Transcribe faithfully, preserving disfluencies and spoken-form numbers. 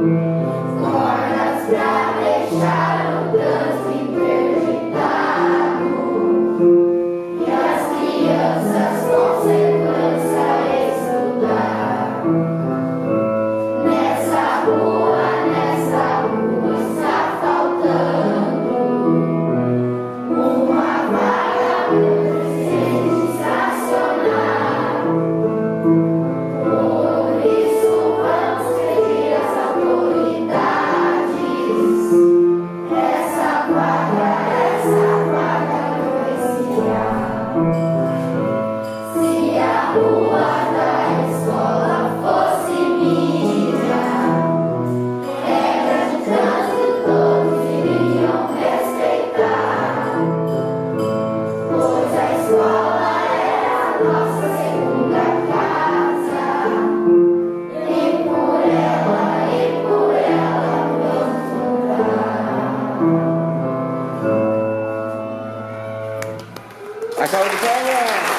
Cordas pra deixar o trânsito interditado e as crianças com segurança estudar. Nessa rua, nessa rua está faltando uma vaga pra gente estacionar. Por isso vamos pedir às autoridades essa vaga, essa vaga policial. Se a rua da escola fosse minha, regra de trânsito todos iriam respeitar, pois a escola é a nossa segunda casa, e por ela, e por ela vamos lutar. A salva de palmas!